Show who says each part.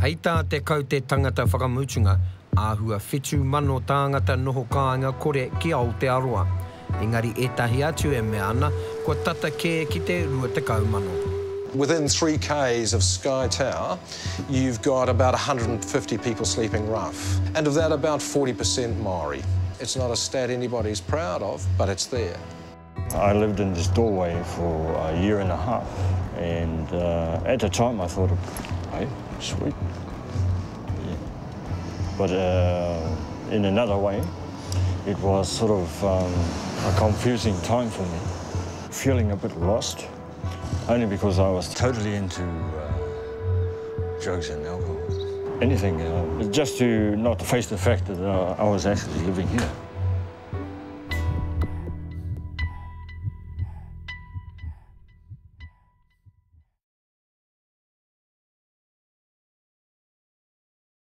Speaker 1: Hei tā te kau te tangata whakamutunga, āhua whetū mano tāngata noho kāinga kore ki Aotearoa. Engari etahi atu e mea ana, kua tata kē ki te rua te kaumano.
Speaker 2: Within 3 k's of Sky Tower, you've got about 150 people sleeping rough. And of that, about 40% Maori. It's not a stat anybody's proud of, but it's there.
Speaker 3: I lived in this doorway for a year and a half, and at the time I thought, hey, sweet. Yeah. But in another way, it was sort of a confusing time for me, feeling a bit lost, only because I was totally into drugs and alcohol. Anything, just to not face the fact that I was actually living here.